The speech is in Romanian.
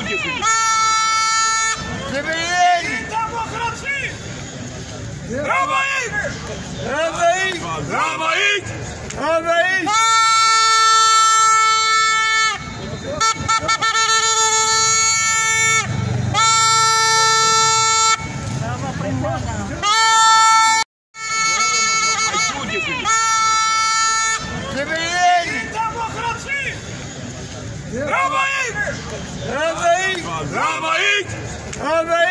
Democrație! Bravo aici! Bravo aici! Bravo aici! Bravo aici! Democrație! Bravo aici! Bravo aici! Bravo aici! Bravo aici!